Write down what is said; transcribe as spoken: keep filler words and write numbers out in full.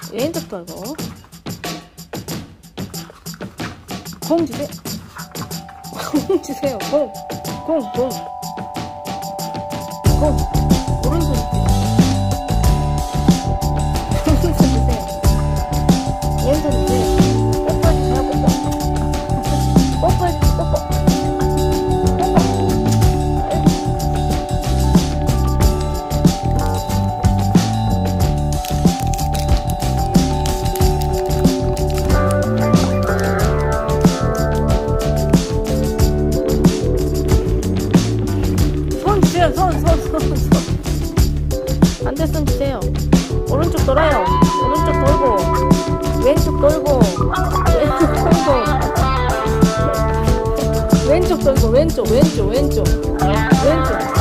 왼쪽 돌고. 공 주세요. 공 주세요. 공. 공, 공. 공. 오른손 주세요. 오른손 주세요. 왼손 주세요. 뽀뽀 주세요, 뽀뽀. 뽀뽀 해주세요, 뽀뽀. 손, 손, 손, 손. 반대손 주세요. 오른쪽 돌아요. 오른쪽 돌고, 왼쪽 돌고, 왼쪽 돌고, 왼쪽 돌고, 왼쪽, 왼쪽, 왼쪽, 왼쪽.